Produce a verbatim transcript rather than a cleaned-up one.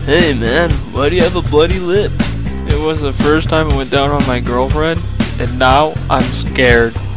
Hey man, why do you have a bloody lip? It was the first time it went down on my girlfriend, and now I'm scared.